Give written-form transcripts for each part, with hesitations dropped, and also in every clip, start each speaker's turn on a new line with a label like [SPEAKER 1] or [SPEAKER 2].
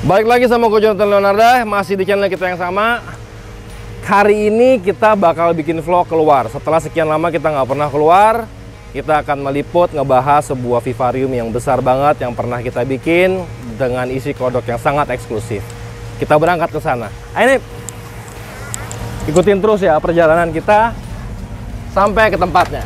[SPEAKER 1] Balik lagi sama gue Jonathan Leonarda, masih di channel kita yang sama. Hari ini kita bakal bikin vlog keluar. Setelah sekian lama kita nggak pernah keluar, kita akan meliput ngebahas sebuah vivarium yang besar banget yang pernah kita bikin dengan isi kodok yang sangat eksklusif. Kita berangkat ke sana. Ayo nih, ikutin terus ya perjalanan kita sampai ke tempatnya.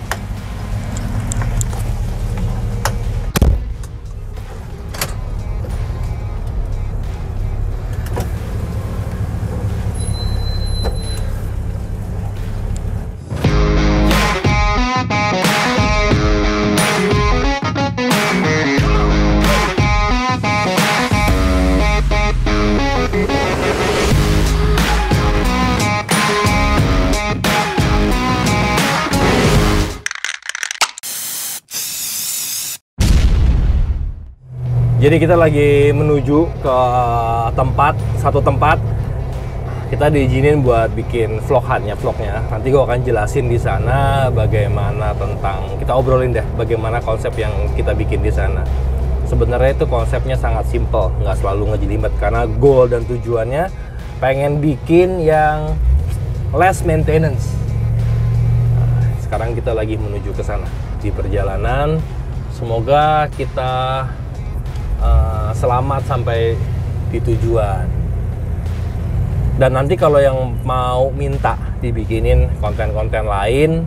[SPEAKER 1] Jadi kita lagi menuju ke satu tempat. Kita diizinin buat bikin vlognya. Nanti gue akan jelasin di sana bagaimana kita obrolin deh bagaimana konsep yang kita bikin di sana. Sebenarnya itu konsepnya sangat simple, nggak selalu ngejelimet karena goal dan tujuannya pengen bikin yang less maintenance. Nah, sekarang kita lagi menuju ke sana di perjalanan. Semoga kita selamat sampai di tujuan. Dan nanti kalau yang mau minta dibikinin konten-konten lain,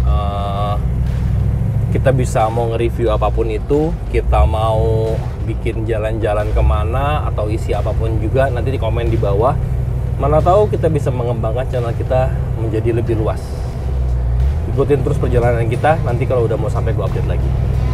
[SPEAKER 1] kita bisa mau nge-review apapun itu, kita mau bikin jalan-jalan kemana atau isi apapun juga, nanti di komen di bawah. Mana tahu kita bisa mengembangkan channel kita menjadi lebih luas. Ikutin terus perjalanan kita, nanti kalau udah mau sampai gue update lagi.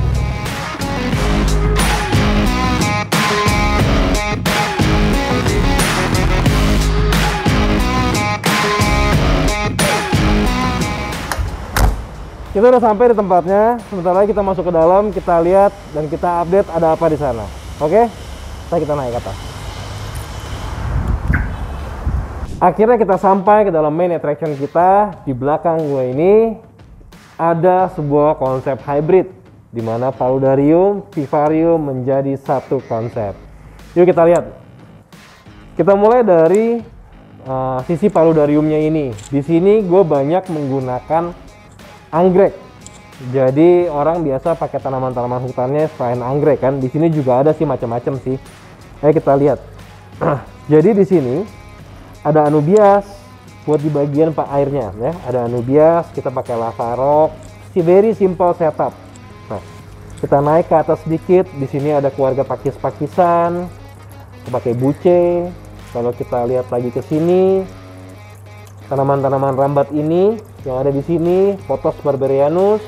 [SPEAKER 1] Kita udah sampai di tempatnya. Sebentar lagi kita masuk ke dalam, kita lihat dan kita update ada apa di sana. Oke? Kita naik ke atas. Akhirnya kita sampai ke dalam main attraction kita. Di belakang gue ini ada sebuah konsep hybrid di mana paludarium, vivarium menjadi satu konsep. Yuk kita lihat. Kita mulai dari sisi paludariumnya ini. Di sini gue banyak menggunakan anggrek. Jadi orang biasa pakai tanaman-tanaman hutannya selain anggrek kan. Di sini juga ada sih macam-macam sih. Ayo kita lihat. Jadi di sini ada anubias buat di bagian airnya ya. Ada anubias, kita pakai lava rock. Very simple setup. Nah, kita naik ke atas sedikit. Di sini ada keluarga pakis-pakisan. Kita pakai buce. Kalau kita lihat lagi ke sini, tanaman-tanaman rambat ini yang ada di sini, Pothos barbarianus.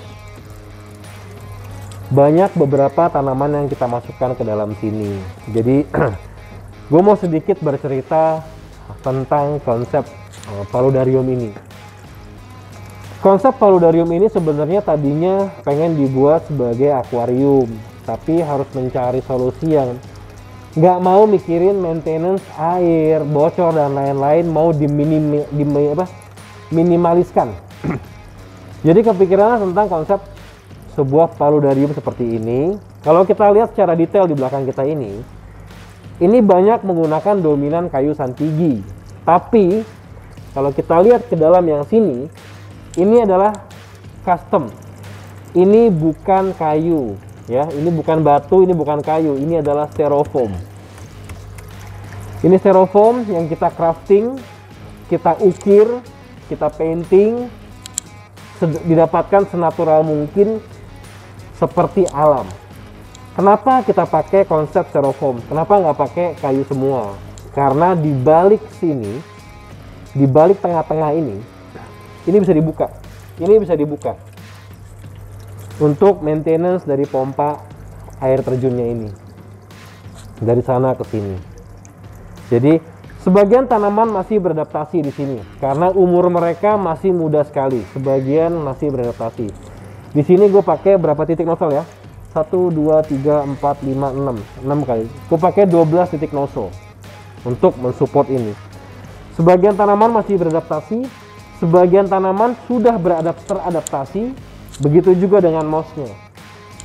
[SPEAKER 1] Banyak beberapa tanaman yang kita masukkan ke dalam sini. Jadi gue mau sedikit bercerita tentang konsep paludarium ini. Konsep paludarium ini sebenarnya tadinya pengen dibuat sebagai akuarium, tapi harus mencari solusi yang nggak mau mikirin maintenance air, bocor dan lain-lain, mau minimaliskan. Jadi kepikiran tentang konsep sebuah paludarium seperti ini. Kalau kita lihat secara detail di belakang kita ini banyak menggunakan dominan kayu santigi. Tapi kalau kita lihat ke dalam yang sini, ini adalah custom. Ini bukan kayu. Ya, ini bukan batu, ini bukan kayu, ini adalah styrofoam. Ini styrofoam yang kita crafting, kita ukir, kita painting, didapatkan senatural mungkin seperti alam. Kenapa kita pakai konsep styrofoam? Kenapa nggak pakai kayu semua? Karena di balik sini, di balik tengah-tengah ini bisa dibuka. Ini bisa dibuka untuk maintenance dari pompa air terjunnya ini, dari sana ke sini. Jadi sebagian tanaman masih beradaptasi di sini karena umur mereka masih muda sekali. Sebagian masih beradaptasi. Di sini gue pakai berapa titik nozzle ya? 1, 2, 3, 4, 5, 6 kali. Gue pakai 12 titik nozzle untuk mensupport ini. Sebagian tanaman masih beradaptasi, sebagian tanaman sudah teradaptasi. Begitu juga dengan mouse-nya. Nah,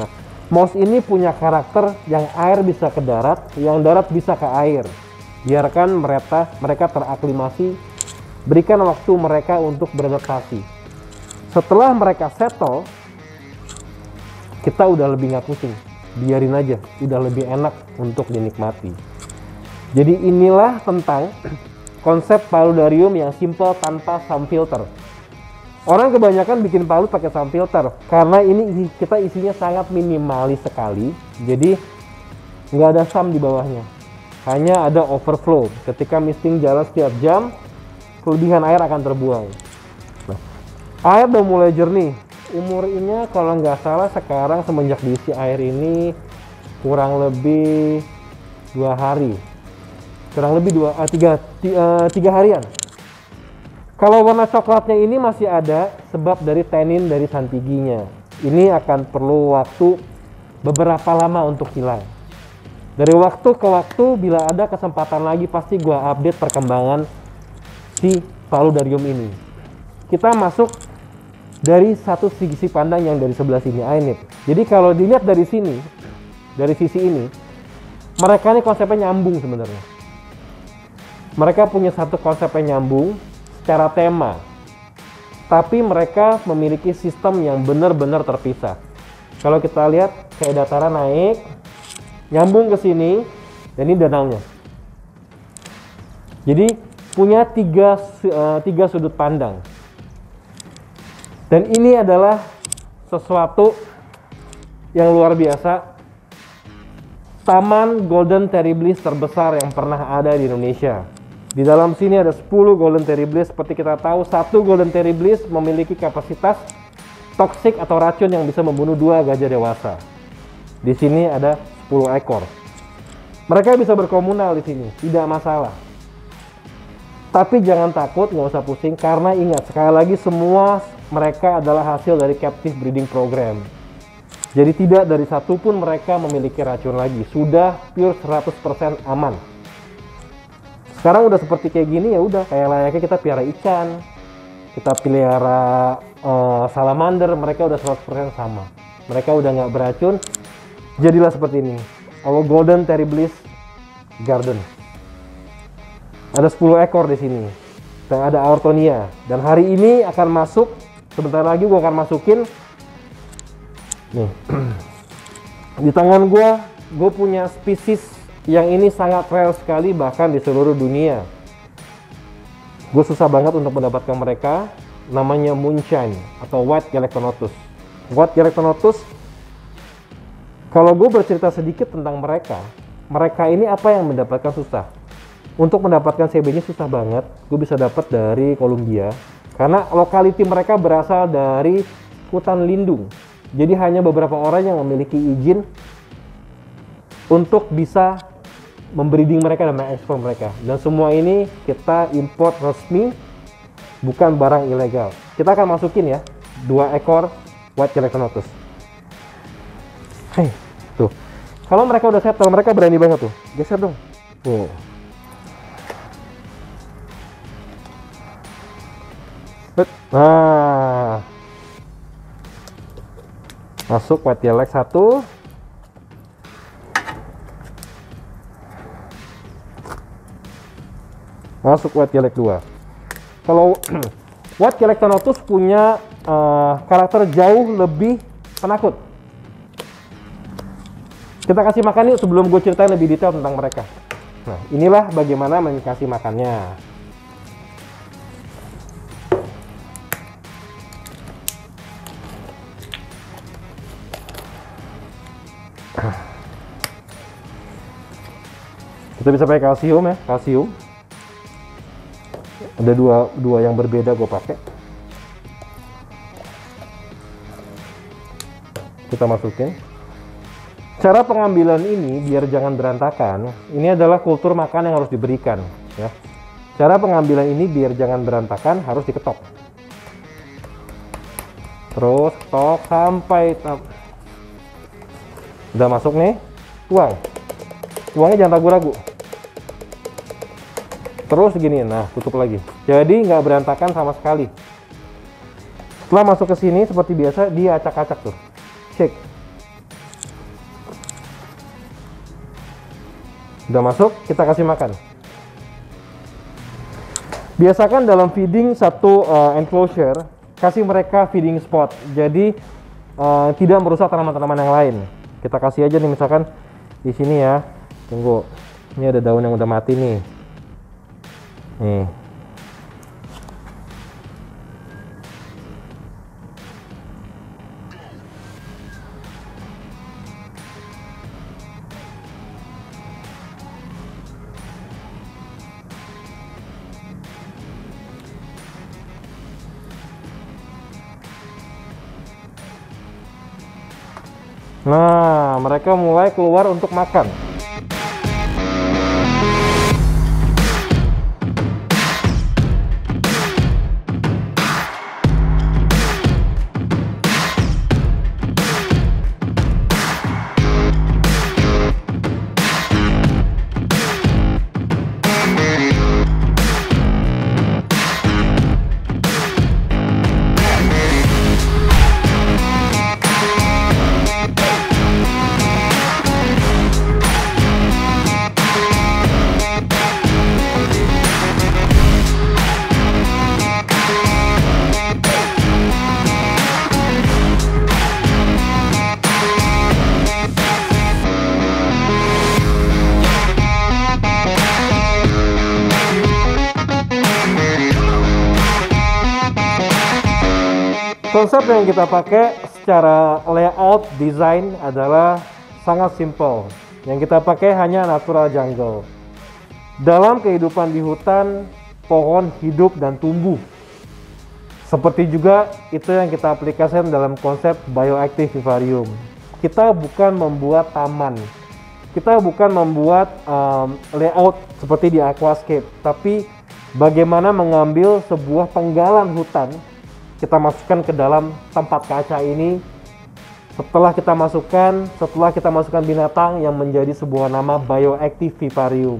[SPEAKER 1] Mouse ini punya karakter yang air bisa ke darat, yang darat bisa ke air. Biarkan mereka teraklimasi, berikan waktu mereka untuk beradaptasi. Setelah mereka settle, kita udah lebih nggak pusing. Biarin aja, udah lebih enak untuk dinikmati. Jadi inilah tentang konsep paludarium yang simple tanpa sound filter. Orang kebanyakan bikin palu pakai sound filter karena ini kita isinya sangat minimalis sekali, jadi nggak ada sound di bawahnya, hanya ada overflow. Ketika misting jalan setiap jam, kelebihan air akan terbuang. Nah, air udah mulai jernih. Umurnya kalau nggak salah sekarang semenjak diisi air ini kurang lebih 2 hari, kurang lebih 3 harian. Kalau warna coklatnya ini masih ada sebab dari tenin dari santiginya. Ini akan perlu waktu beberapa lama untuk hilang. Dari waktu ke waktu bila ada kesempatan lagi pasti gua update perkembangan si paludarium ini. Kita masuk dari satu sisi pandang yang dari sebelah sini, Ainip. Jadi kalau dilihat dari sini, dari sisi ini, mereka ini konsepnya nyambung sebenarnya. Mereka punya satu konsep yang nyambung secara tema, tapi mereka memiliki sistem yang benar-benar terpisah. Kalau kita lihat kayak dataran naik, nyambung ke sini, dan ini danaunya. Jadi punya tiga sudut pandang. Dan ini adalah sesuatu yang luar biasa. Taman Golden Terriblis terbesar yang pernah ada di Indonesia. Di dalam sini ada 10 Golden Terriblis. Seperti kita tahu, satu Golden Terriblis memiliki kapasitas toksik atau racun yang bisa membunuh 2 gajah dewasa. Di sini ada 10 ekor. Mereka bisa berkomunal di sini, tidak masalah. Tapi jangan takut, nggak usah pusing, karena ingat, sekali lagi semua mereka adalah hasil dari captive breeding program. Jadi tidak dari satu pun mereka memiliki racun lagi. Sudah pure 100% aman. Sekarang udah seperti kayak gini, ya udah kayak layaknya kita piara ikan, kita pelihara salamander, mereka udah 100% sama. Mereka udah nggak beracun, jadilah seperti ini. Kalau Golden Terriblis Garden. Ada 10 ekor di sini. Dan ada Aortonia. Dan hari ini akan masuk, sebentar lagi gua akan masukin. Nih. Di tangan gue punya spesies yang ini sangat rare sekali bahkan di seluruh dunia. Gue susah banget untuk mendapatkan mereka. Namanya Moonshine atau White Galactonotus. White Galactonotus, kalau gue bercerita sedikit tentang mereka, mereka ini apa yang mendapatkan susah. Untuk mendapatkan CB-nya susah banget. Gue bisa dapat dari Columbia karena lokality mereka berasal dari hutan lindung. Jadi hanya beberapa orang yang memiliki izin untuk bisa membreeding mereka dan mengekspor mereka. Dan semua ini kita import resmi, bukan barang ilegal. Kita akan masukin ya 2 ekor White Galactonotus. Hei, tuh. Kalau mereka udah settle, mereka berani banget tuh. Geser dong. Tuh. Nah, masuk White Galax 1. Masuk White Galax 2. Kalau White Galactonotus punya karakter jauh lebih penakut. Kita kasih makan yuk sebelum gue ceritain lebih detail tentang mereka. Nah, inilah bagaimana kasih makannya. Kita bisa pakai kalsium ya, kalsium. Ada dua yang berbeda gue pakai. Kita masukin. Cara pengambilan ini biar jangan berantakan. Ini adalah kultur makan yang harus diberikan ya. Cara pengambilan ini biar jangan berantakan harus diketok. Terus ketok sampai udah masuk nih. Tuang. Tuangnya jangan ragu-ragu. Terus gini, nah tutup lagi. Jadi nggak berantakan sama sekali. Setelah masuk ke sini seperti biasa dia acak-acak tuh, shake. Udah masuk, kita kasih makan. Biasakan dalam feeding satu enclosure, kasih mereka feeding spot. Jadi tidak merusak tanaman-tanaman yang lain. Kita kasih aja nih misalkan di sini ya. Tunggu. Ini ada daun yang udah mati nih. Nih. Nah, mereka mulai keluar untuk makan. Konsep yang kita pakai secara layout desain adalah sangat simple. Yang kita pakai hanya natural jungle. Dalam kehidupan di hutan, pohon hidup dan tumbuh. Seperti juga itu yang kita aplikasikan dalam konsep bioactive vivarium. Kita bukan membuat taman. Kita bukan membuat layout seperti di aquascape, tapi bagaimana mengambil sebuah penggalan hutan, kita masukkan ke dalam tempat kaca ini. Setelah kita masukkan binatang yang menjadi sebuah nama bioactive vivarium.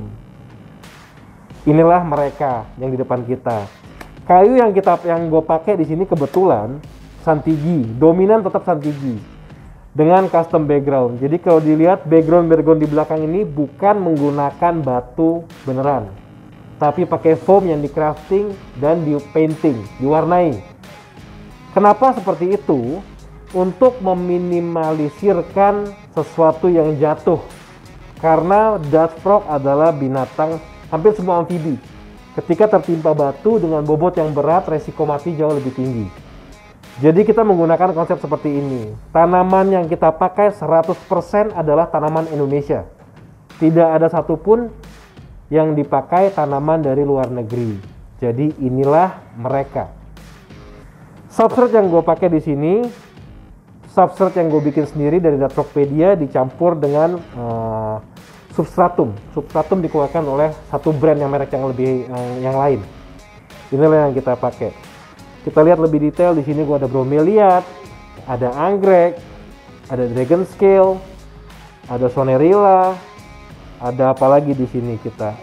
[SPEAKER 1] Inilah mereka yang di depan kita. Kayu yang gue pakai di sini kebetulan Santigi, dominan tetap Santigi dengan custom background. Jadi kalau dilihat background di belakang ini bukan menggunakan batu beneran, tapi pakai foam yang di crafting dan di painting, diwarnai. Kenapa seperti itu? Untuk meminimalisirkan sesuatu yang jatuh. Karena dart frog adalah binatang hampir semua amfibi. Ketika tertimpa batu dengan bobot yang berat, resiko mati jauh lebih tinggi. Jadi kita menggunakan konsep seperti ini. Tanaman yang kita pakai 100% adalah tanaman Indonesia. Tidak ada satupun yang dipakai tanaman dari luar negeri. Jadi inilah mereka. Substrate yang gue pakai di sini, substrate yang gue bikin sendiri dari Dartfrogpedia dicampur dengan substratum. Substratum dikeluarkan oleh satu brand yang merek yang lebih yang lain. Inilah yang kita pakai. Kita lihat lebih detail di sini. Gue ada bromeliad, ada anggrek, ada dragon scale, ada sonerilla, ada apa lagi di sini kita.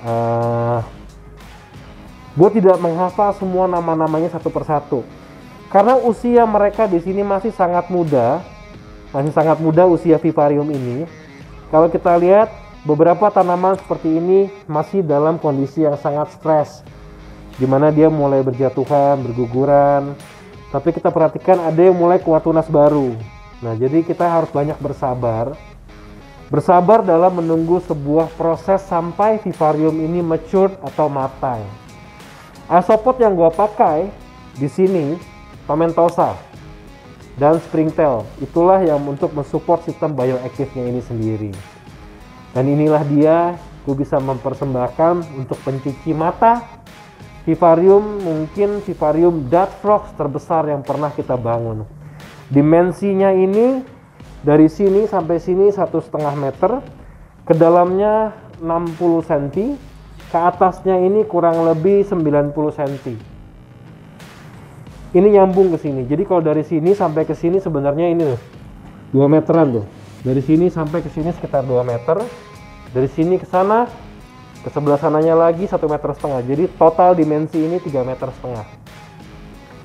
[SPEAKER 1] Gue tidak menghafal semua nama-namanya satu persatu. Karena usia mereka di sini masih sangat muda usia vivarium ini. Kalau kita lihat beberapa tanaman seperti ini masih dalam kondisi yang sangat stres, dimana dia mulai berjatuhan, berguguran. Tapi kita perhatikan ada yang mulai keluar tunas baru. Nah, jadi kita harus banyak bersabar dalam menunggu sebuah proses sampai vivarium ini mature atau matang. Isopod yang gua pakai di sini Tomentosa dan Springtail, itulah yang untuk mensupport sistem bioactive-nya ini sendiri. Dan inilah dia, gue bisa mempersembahkan untuk pencuci mata vivarium, mungkin vivarium dart frogs terbesar yang pernah kita bangun. Dimensinya ini dari sini sampai sini 1,5 meter, ke dalamnya 60 cm, ke atasnya ini kurang lebih 90 cm. Ini nyambung ke sini. Jadi kalau dari sini sampai ke sini sebenarnya ini 2 meteran tuh. Dari sini sampai ke sini sekitar 2 meter. Dari sini ke sana, ke sebelah sananya lagi 1,5 meter. Jadi total dimensi ini 3,5 meter.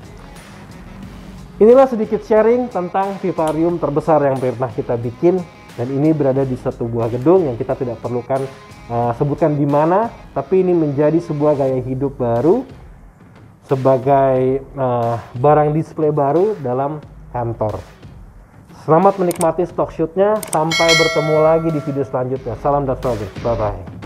[SPEAKER 1] Inilah sedikit sharing tentang vivarium terbesar yang pernah kita bikin Dan ini berada di satu buah gedung yang kita tidak perlukan sebutkan di mana, tapi ini menjadi sebuah gaya hidup baru sebagai barang display baru dalam kantor. Selamat menikmati stock shoot-nya, sampai bertemu lagi di video selanjutnya. Salam Dasrogers, bye-bye.